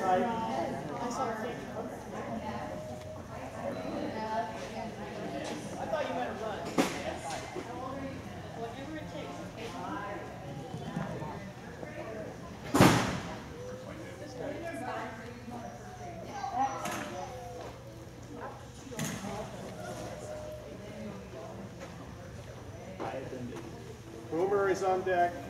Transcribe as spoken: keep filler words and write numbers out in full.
I saw a thing. I thought you meant to run. Whatever it takes. Boomer is on deck.